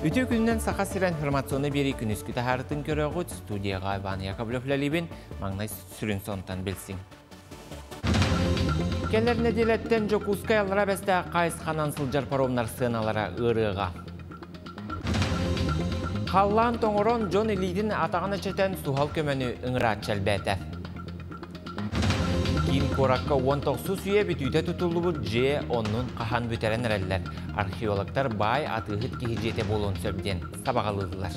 Бүтü gününden sağa siren informasyonu beri günüskü taharıtın köröğüt studiyaga Iván Yakovlev-Lalibin mağnay sürün sontan bilsin. Keller nedeletten Jokuskay allara beste qayız kanan sıljar paromlar sığınalara ırığa. Kallan toңорон John Elite'in atağına çeten suhal kömeni ıngırat çelbete. Kin korakka 19 üye bütüde tutuldu bu C onun kahan büteren ereller. Arkeologlar bay atıhıt kihicete bolun söbden sabağalıdılar.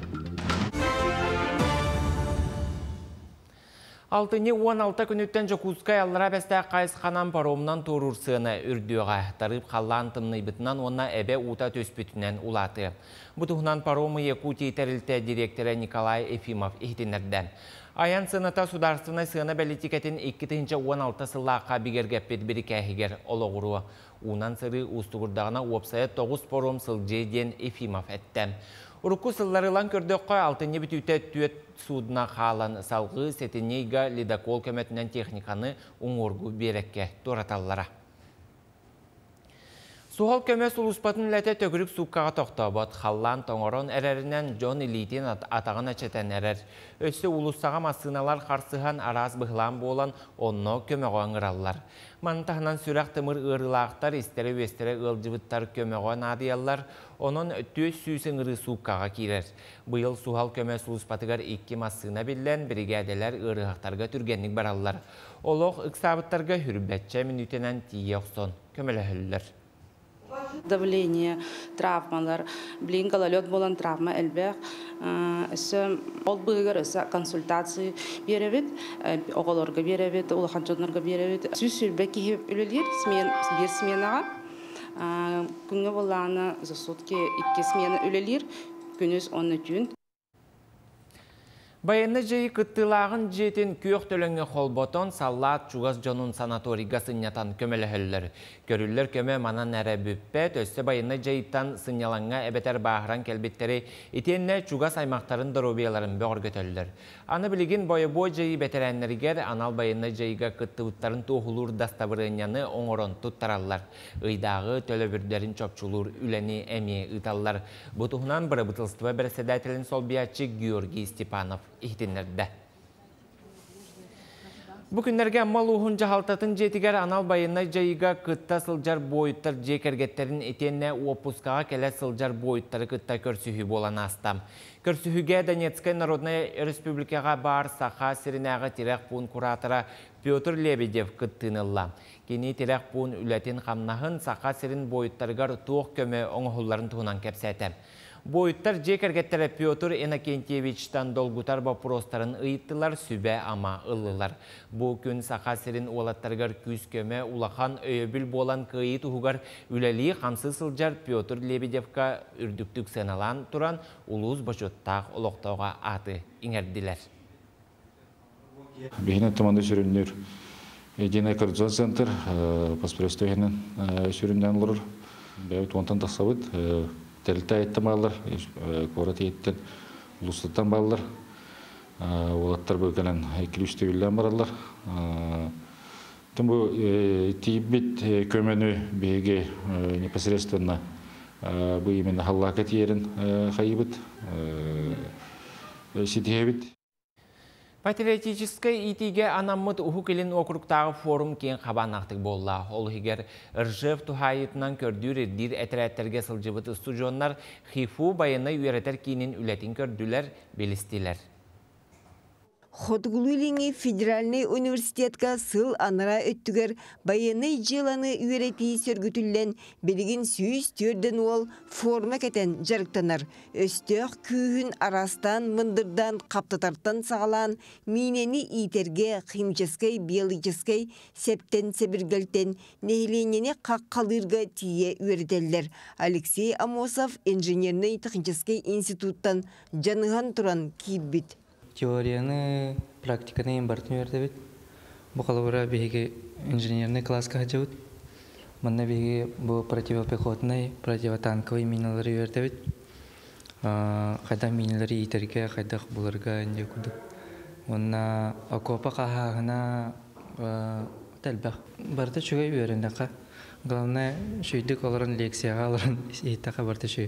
6-16 günütten Jokuskay allara beste qayız kanan paromdan torur sığına ürdüğe tarıp kallan tımnıybıtından ona ebe uta töspütünen ulatı. Bu tuğunan paromu Yakutiya terilte direktörü Nikolay Efimov ihtinerden. Ayan sınıta sudarstına sığına belirtiketin 2-16 sıllaqa bigergeppet bir kehiger oloğuru. Unan sırı ustuğurdağına uopsaya 9 parom sılcayden Efimov ettem. Urukku sıllarılan kördöqqe 6. bütüte tüet suuduna qalan salgı setineyga lidakol kömetinden texnikanı uңorgu berekke toratallara. Suhal kömös uluspatın lete tökürük suqqağa toqtabot, xallan toңорон ererinden John Elite'in atağına çeten erer. Össe ulussağa masınalar qarsıhan araz bıhlan bolan onno kömöğün ırallar. Mantahnan sürak tımır ırılaqtar, istere vestere ılcıvıttar kömöğün adiyallar, onun töz süysün ırı suqqağa kirer. Bu yıl suhal kömös uluspatıgar 2 masına billen brigadeler ırıqtarga türgenlik barallar. Oloq ıksabıttarga hürbetçe minütenen tiyoqson kömölöhüller. Давление, травмалар, блин, гололед болан травма элбек. Ол быгар консультация беребит, оголорга беребит, улаханчонорга беребит. Сүсүлбек киһип үлелер, бир сменага. Күнгө боланы за сутки 2 смена үлелер, күнүс 10 күн. Bayını jayı kıttılağın jetin kök tölöngü holboton sallat çuğaz jonun sanatoriga sınyatan kömelehöller. Görüller köme manan nere büppet, öste bayını jayıttan sınyalanğa ebeter bağıran kelbetleri itenne çuğaz aymaqtarın dorobiyaların böğür götöller. Anı biligin boy jayı beterenleriger anal bayını jayıga kıttıvıtların toğulur dastavırınyanı oңорон tuttarallar. Iydağı tölöbürlerin çopçulur, üleni emi ıtallar. Bu tuğunan bırabıtılstıva bersedatelin solbiyatçı Georgi Stepanov ihtinlerde. Bu günlerge maluhun jahaltatın jetiger anal bayına jayıga kıtta sıljar boyuttar jekergetlerin etenne uopuskağa kele sıljar boyuttarı kıtta körsühü bolan astam. Körsühüge Donetskay Narodnaya Respublikaga bar sağa sirinağı tirek pun kuratora Pyotr Lebedev kıttınılla. Kini tirek pun ületin kamnahın sağa sirin boyuttarıgar tuğ köme oңuhulların tuğunan kepsetem. Boyuttar jekergettere Pyotr Enakentyevich'tan dolgutar baprostarın ıyıttılar sübe ama ıllılar. Bu gün sağa-sirin olattargar küs köme ulaqan öyöbül bolan kıyı tuğugar üleli qamsı sıljar Pyotr Lebedevka ürdüktük senalan turan uluz başottaq oloqtauğa atı inerdiler. Bihine tamanda sürünür. Единый координационный центр паспорестойнен süründen olur. Бәйт онтан тақсабыт. Тәлітті айттым алар, қорат еттен ұлыстаттан балылар. Олаттар бөкелен екілішті білден баралар. Тым бұл тейбет көмені бейге непосредственно бұл именно халлақет ерін қайыбыт, сетебет. Патриотической итиге анаммыт ухукелин округтағы форум кен қабанақтық болла. Ол егер Ржев тухайытынан көрдір ердір әтірәттерге сылжыбыт студионлар хифу байыны үйретер кейінен үлетін көрділер, белістілер. Хотгулулинги федеральный университетка сыл анара өттүгер байыны жыланы үйретейі сөргүтілден белгін сүйіз түрден ол форма кетен жарықтанар. Өстөк күйін арастан, мындырдан, қаптатартан сағалан, минени итерге, химическай, биологическай, септен, себіргелтен, нехленене қаққалырға тие үйретелдер. Алексей Амосов инженерный технический институттан жаныған туран кейбіт. Теорияны, практиканы ембартын үйертебет. Бұқалыбыра бейге инженерный классқа хаджабыт. Мұнна бейге бұл противопехотный, противотанковый миналары үйертебет. Қайда миналары итерге, қайда бұларға әнде күдік. Мұнна окопа қағағына тәлбәқ. Барда шуға үйеріндіға. Главное, шүйдік оларын лекцияға алырын еттіға барда шүй.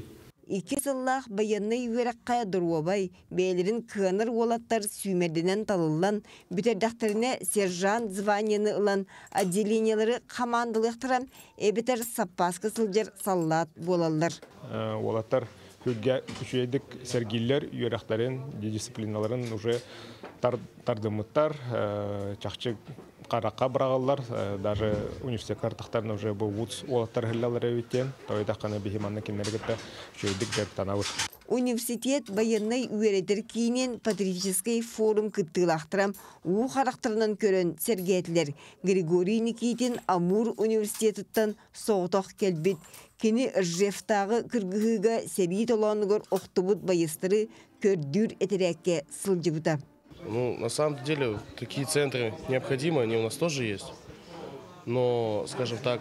İki sılлах bayanay üyerekka duruobay, beylerin kığanır olattar süymerdenen talıllan, büterdaktarine serjant zvanyanı ılan addeleniyaları kamandılıqtıran, ebiter sappaskı sıljar sallat bolallar. Olattar hülge üçeydik sergiller üyereklerin, disiplinaların уже tardımıttar, çakçı Карака брағалар, даже университет картақтарын уже бұл вуз олаттар хиллалар өйттен, тойда қана бейхиманны кеннергетті шөйдік деп танауыр. Университет баяннай үйеретер кейінен патриотический форум кыттылақтырам уы қарақтырынан көрін сергетлер. Григорий Никитин Амур университеттен соғытақ келбет. Кені Ржевтағы кыргығыға сәбейт оланығыр оқтыбыт байыстыры көрдүр етерекке сылжыбыта. Ну, на самом деле, такие центры необходимы, они у нас тоже есть. Но, скажем так,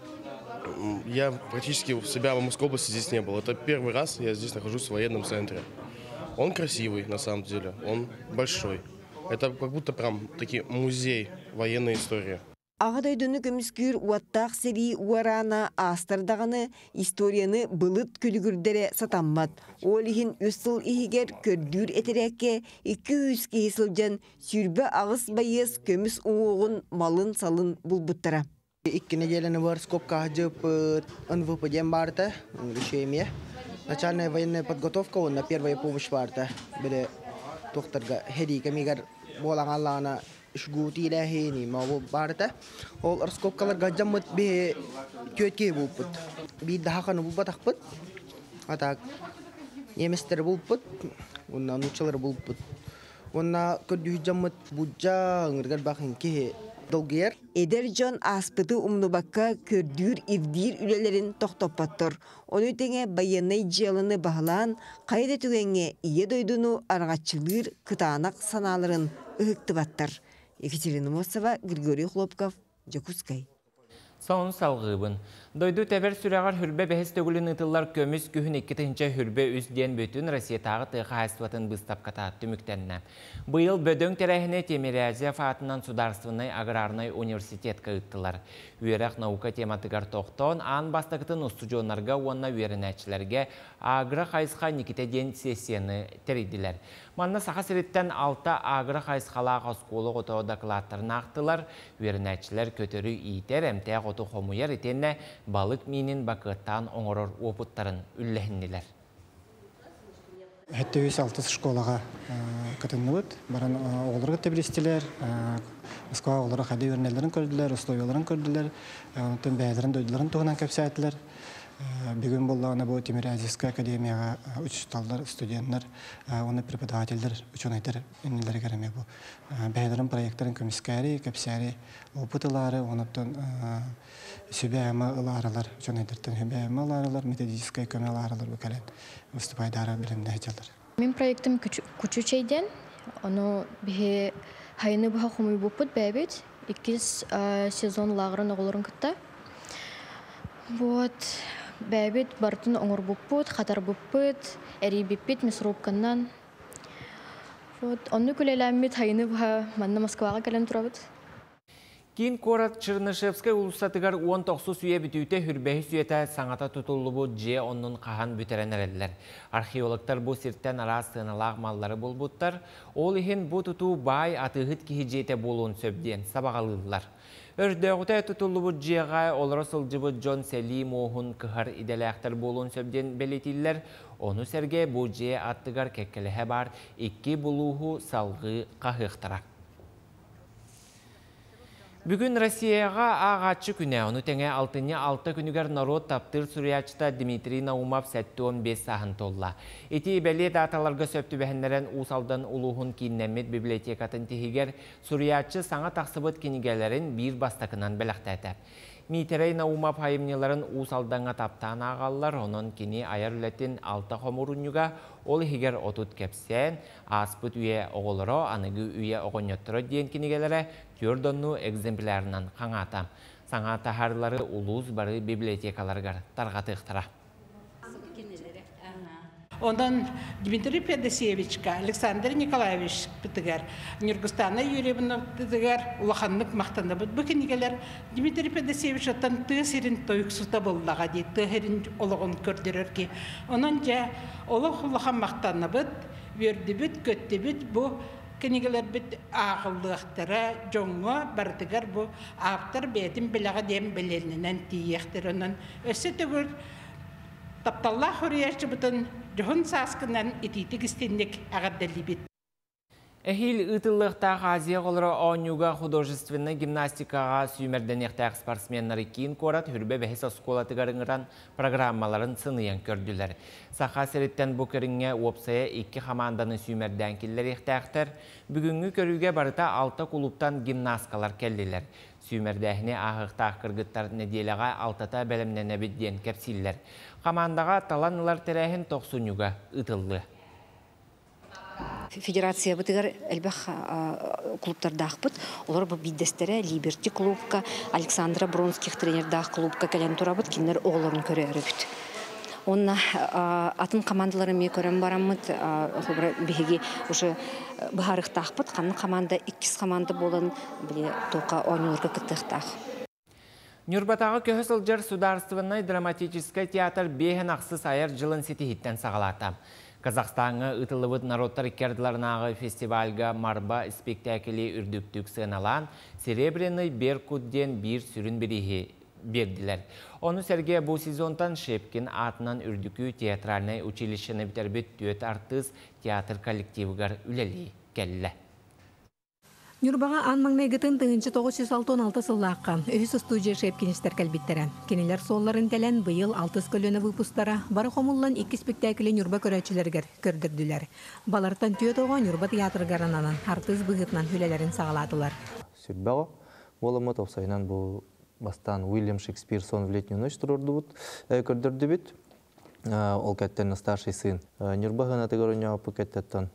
я практически у себя в Московской области здесь не был. Это первый раз я здесь нахожусь в военном центре. Он красивый, на самом деле, он большой. Это как будто прям таки музей военной истории. Ағадайдыны көміскүр уаттақ сери уарана астардағаны историяны бұлыт күлігірдері сатаммат. Олихин үстіл ихигер көрдүр етерекке 200 кейсілжен сүрбі ағыс байыз көміс уғын малын салын бұлбыттыра. Икки неделяны бар скобка жып НВП дем барта, решение. Начальная военная подготовка, он на первая помощь барта. Были докторга Хеди Камигар болан Аллана шгути лахини мау барта. Ол скобкалар гаджаммат бе көтке булпут. Би дахаканы булбатакпыт. Атак неместер булпут. Онна нучалар булпут. Онна көдү жаммат буджа ыңыргар бахын ке долгер. Эдер Джон аспыты умнубакка көрдүр ивдир үлелерин тоқтоппаттыр. Оны теңе баянай жалыны бағылан, қайда түгенге ие дойдуну арғатчылыр кытанақ саналарын ұхықтыбаттыр. Екатерина Мосова, Григорий Хлопков, Жокускай. Соң салғыбын. Дойду тәбір сүрәғар хүрбе бәхес төгілін ұтылар көміс күхін 2-тінші хүрбе үзден бөтін Россия тағы тұйқа айсуатын бұстап қатат түміктенні. Бұйыл бөдөң тәрәхіне Темирязев атынан Сударственный аграрный университет күйттілар. Үйерақ наука тематығар тоқтон, ан бастақытын ұстуджонларға онына үйерінәтшілерге агры қайсқа Никитеден сессияны тәрейділер. Манна сақа сіреттен 6 агры қайсқалақ осколы ғото докладтарын ақтылар. Үйерінәтшілер көтірі ийтер әмтәқ оты қомуяр етенне балык минин бакыттан оңорор опуттарын үлләһинниләр. Хәтта 6 школага катынныбыт, баран оғылырғы тебрестилер, Москва оғылыры хады өрнелерін көрділер, условияларын көрділер, онтын бәйдерін дөйділерін туғынан көпсәйтілер. Бүгін болағына бұл Тимирязевская академияға учителлар, студенттер, оны преподавательдер, ученайтер үнілері кәріме бұл. Бәйдерін проекттарын көміскәрі, көпсәрі опытылары, онықтан сөбәйімі ұларылар, ученайтертен сөбәйімі ұларылар, методическая көмел арылар бұл кәлен выступайдары білімді әтелер. Мен проектім күчучейден, оны бігі хайыны бұға құмый бұппыт бәйбет, 2 сезон лағырын оғылырын күтті. Вот, бәйбет бартын оңыр бұппыт, қатар бұппыт, әрі біппет, месрупканнан. Вот, оны күлеләмет хайыны бұға манна Москваға кәлем тұрабыт. Кин Корат Чернышевскай улустатыгар 19 сүйе бүтүйте хүрбәхи сүйеті саңата тұтылы бұ же онның қахан бүтерен әрелілер. Археологтар бұ сирттен ара сыналақ маллары бол бұттар. Ол ехен бұ тұту бай атығыт кихи жете болуын сөбден сабағалылар. Өрдіғытай тұтылы бұ жеғай олары сылжыбы Джон Селим оғын кығар иделәқтар болуын сөбден белетілер. Оны сәрге бұ же аттыгар кеккеліғе бар 2 бұлуғы салғы қағықтыра. Бүгін Россияға ағатшы күні, оны тәңе 6 күнігер народ таптыр Сүриячта Дмитрий Наумов 7-15 сағын толла. Эти бәле даталарға сөпті бәхінлерін ұсалдан ұлуғын кейіннәмет библиотекатын тегігер Сүриячы саңа тақсыбыт кенігелерін бір бастақынан бәліқтәті. Митерей Наумов хайымнеларын ұсалданға таптан ағалар, оның кені аяр үлетін 6 қомырынюға ол егер отут кәпсен, аспыт үйе оғылыро, анығы үйе оғынеттірі дейін кенігелері түрдонну экземплярынан қаңата. Саңа тахарлары улуз бары библиотекаларғар тарғатықтыра. Ondan Дмитрий Федосеевичка, Александр Николаевич бітігер, Нюргустана Юрьевна бітігер, улаханлық мақтаны бұд. Бүкін егелер Дмитрий Федосеевич оттан тығырын тойықсута болдыға дейді, тығырын олығын көрдірер ке. Онан жа олық улахан мақтаны бұд, верді бұд, көтті бұд, бұ кенегелер бұд ағылдықтары жоңға бардығар бұ аптар бәдім біліға дем білерінен тиектір. Онан өсі түгір тапталла хұрияшы бұтын жоғын саскынан етейтік істендік ағаддалі бет. Эхил ытыллықтағы Азия қолыры оңюға художественный гимнастикаға сүймерденектәк спортсменнары кейін қорат хүрбе бәхес осколатығарыңыран программаларын сыныян көрділер. Сақа сереттен бұл көріңе опсая 2 команданы сүймерден келдер ектәқтір. Бүгінгі көріге барыта 6 клубтан гимнасткалар келділер. Сүймердәхіне ағықтақ кыргыттар неделяға 6-та бәлімнен әбедден кәпсілер. Командаға таланылар тәрәхін 90-юға ытылды. Федерация бытыгар элбэх клубтардах быт. Олар бу биддестере Либерти клубка, Александра Бронских тренердах клубка кэлен турабыт кинлер оғларын көрері бүт. Онна атын командалары ме көрем барамыт, беги уже бахарықтақ быт. Қанын команда 2 команда болын біле тоқа ойныларға кыттықтақ. Нюрбатағы көсілдер сударствынай драматический театр бейхен ақсыз айыр жылын сетихиттен сағалата. Казахстанға ұтылыбыт народтар керділарынағы фестивальға марба спектакли үрдіктік сыналан Серебряный Беркутден бір сүрін бірігі берділер. Оны сәрге бұл сезонтан Шепкин атынан үрдікі театральный училищені бітербет түйет артыз театр коллективігар үлелі келі. Нюрбаға анмаңнай гытын 1966 сыллаққа өйіс студия Шепкиністер кәлбеттері. Кенелер солларын тәлен бұйыл 6 көліні выпустара бары қомылан 2 спектаклі Нюрба көрәтшілергер көрдірділер. Балартан түйет оға Нюрба театргарананан артыз бұғытнан хүлелерін сағаладылар. Сүрбәға болымы топсайынан бұл бастан Уильям Шекспир сон в летнюю ночь тұрырды бұд көрдірді біт. Ол кәттен старший сын. Нюрбаға натығырыня апы кәттеттен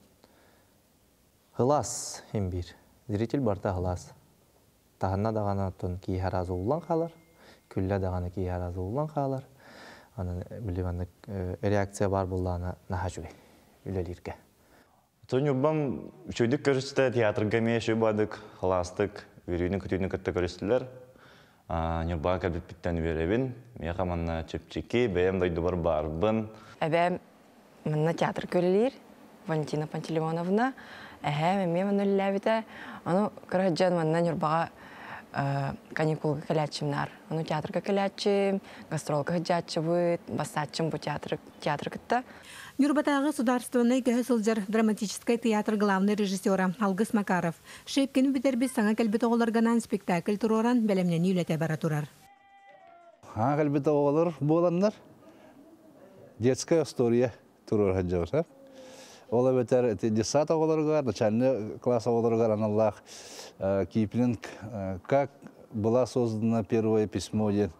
ғылас ембір. Зритель барта ғылас. Тағына дағана тұн кей харазы ұлан қалар, күлі дағана кей харазы ұлан қалар. Біліманды реакция бар болдағына наға жүгей, үлелерге. Тұн үрбам үшөйдік көрісті театрға мейші бадық, ғыластық, үрейінің күтейінің күтті көрістілер. Нұрбаға кәбіп біттен веребін, меға манна чөпчеке, бәйім дайды бар барбын. Әбәм манна театр көрілер, Валентина Пантелеймоновна. Мен мүлләбіті, оны көріджен манна Нұрбаға каникулға кәләтшімнар. Оны театрға кәләтшім, гастролға ғыджатшы бұд, басатшым бұ театр күтті. Нюрбатағы сударственный көсілдер драматический театр главный режиссера Алгыс Макаров. Шепкені бітербіз саңа кәлбіті оғыларғанан спектакль тұроран бәлемнен үйләте бара тұрар. Кәлбіті оғылар боландар детская история тұрор ғыджауыр. Ола бетер 10 оғыларға, начальный класс оғыларға аналлах Киплинг, как была создана первое письмо ден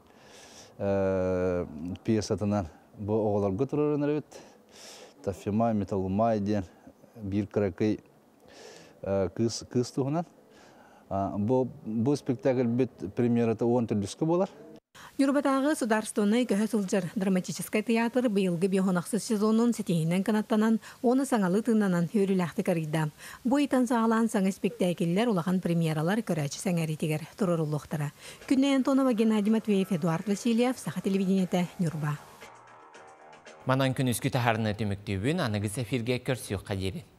пьесатынан. Бұл оғыларға тұрорын әрбет. Тафима, металлумай ден, бір қарақай қыз тұғынан. Бұл спектакль бет премьерата 10 түрліскі болар. Нюрбатағы сударственный көсілдер драматический театр бұйылғы бейхонақсыз сезонын сетейінен канаттанан, оны саңалы тыңнанан өріләқті қарида. Бұл итан сағалан саңы спектакеллер олаған премьералар көрәчі сәңәритігер тұрырылықтыра. Күнне Антонова, Геннадий Матвеев, Эдуард Васильев, Саха телевидениеті, Нюрба. Манан күн үскі тәхарыны түміктеуін анығыз эфирге көрсіу қадері.